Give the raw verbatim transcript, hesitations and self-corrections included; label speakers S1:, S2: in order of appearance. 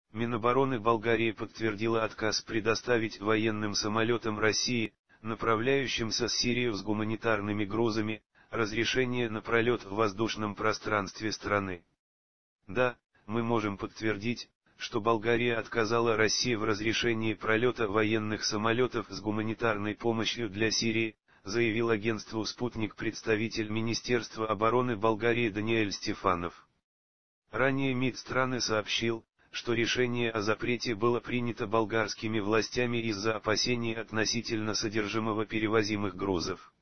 S1: Минобороны Болгарии подтвердила отказ предоставить военным самолетам России, направляющимся в Сирию с гуманитарными грузами, разрешение на пролет в воздушном пространстве страны. Да, мы можем подтвердить, что Болгария отказала России в разрешении пролета военных самолетов с гуманитарной помощью для Сирии, заявил агентству «Спутник» представитель Министерства обороны Болгарии Даниэль Стефанов. Ранее МИД страны сообщил, что решение о запрете было принято болгарскими властями из-за опасений относительно содержимого перевозимых грузов.